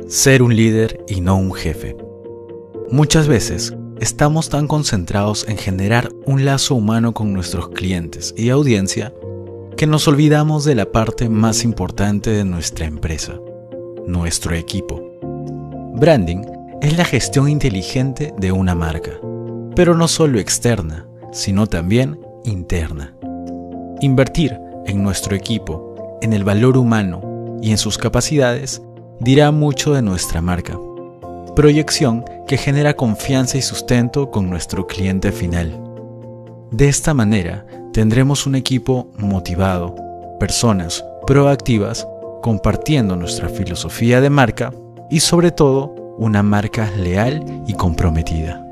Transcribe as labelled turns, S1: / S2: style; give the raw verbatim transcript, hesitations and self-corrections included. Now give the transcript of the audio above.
S1: Ser un líder y no un jefe. Muchas veces estamos tan concentrados en generar un lazo humano con nuestros clientes y audiencia que nos olvidamos de la parte más importante de nuestra empresa, nuestro equipo. Branding es la gestión inteligente de una marca, pero no solo externa, sino también interna. Invertir en nuestro equipo, en el valor humano y en sus capacidades dirá mucho de nuestra marca. Proyección que genera confianza y sustento con nuestro cliente final. De esta manera, tendremos un equipo motivado, personas proactivas, compartiendo nuestra filosofía de marca y sobre todo, una marca leal y comprometida.